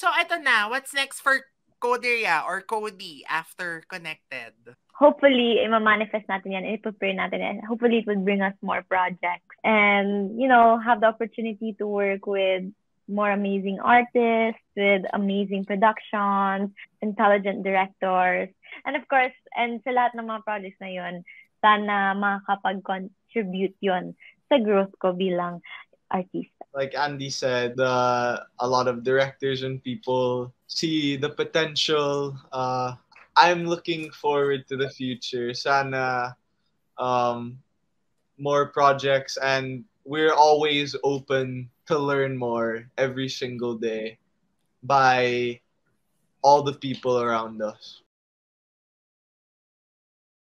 So, ito na. What's next for Koderia or Kobie after Connected? Hopefully, i-manifest natin yan, i-prepare natin yan. Hopefully, it would bring us more projects and, you know, have the opportunity to work with more amazing artists, with amazing productions, intelligent directors, and of course, and sa lahat ng mga projects na yun, sana makakapag-contribute yun sa growth ko bilang artista. Like Andy said, a lot of directors and people see the potential. I'm looking forward to the future. Sana more projects, and we're always open to learn more every single day by all the people around us.